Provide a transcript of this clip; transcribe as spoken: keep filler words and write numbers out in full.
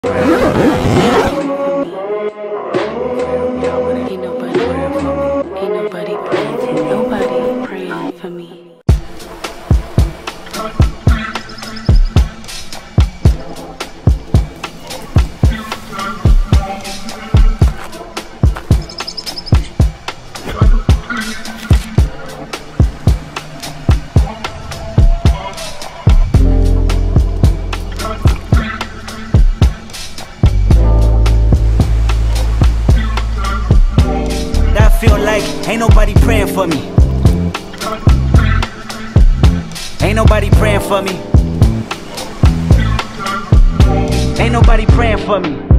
Feel like ain't nobody praying for me. Ain't nobody praying for me. Ain't nobody praying for me.